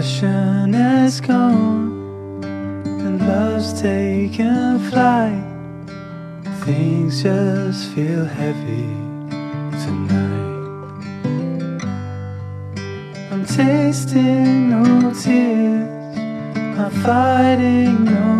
passion has gone and love's taken flight. Things just feel heavy tonight. I'm tasting no tears, I'm fighting no